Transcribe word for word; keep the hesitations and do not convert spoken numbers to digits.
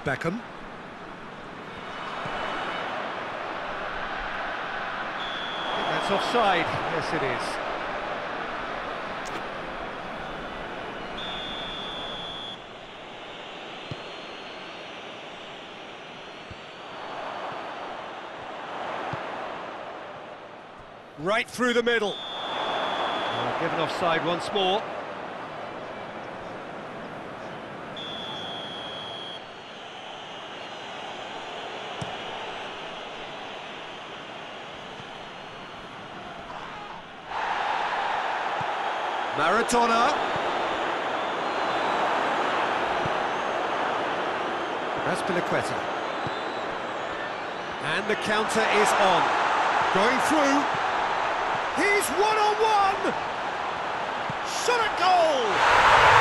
Beckham. I think that's offside. Yes, it is. Right through the middle. Oh, given offside once more. Maradona. That's Piliqueta. And the counter is on. Going through. He's one-on-one! Shot at goal!